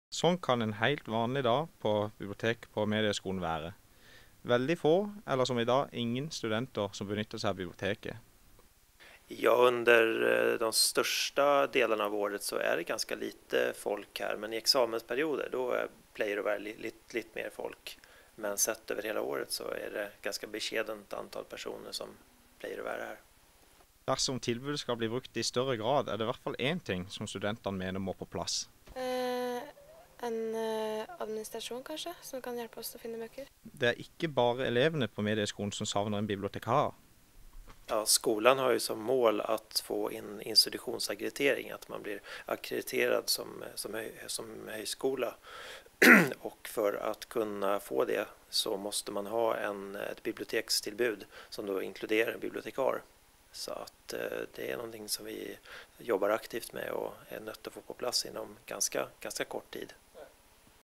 Sånn kan en helt vanlig dag på bibliotek på Medieskolen være. Veldig få, eller som i dag, ingen studenter som benytter seg av biblioteket. Ja, under de största delarna av året så är det ganska lite folk här, men i examensperioder då pleier det å være litt mer folk. Men sett över hela året så är det ganska beskedent antall personer som pleier å være her. Dersom tilbudet skal bli brukt i større grad, er det i hvert fall én ting som studentene mener må på plass. En administrasjon kanskje, som kan hjelpe oss til å finne bøker. Det er ikke bare elevene på Medieskolen som savner en bibliotekar. Ja, skolan har ju som mål att få in institutionsakkreditering, att man blir akkrediterad som högskola. Och för att kunna få det så måste man ha ett bibliotekstilbud som då inkluderar en bibliotekar. Så att det är någonting som vi jobbar aktivt med och är nödt att få på plats inom ganska kort tid.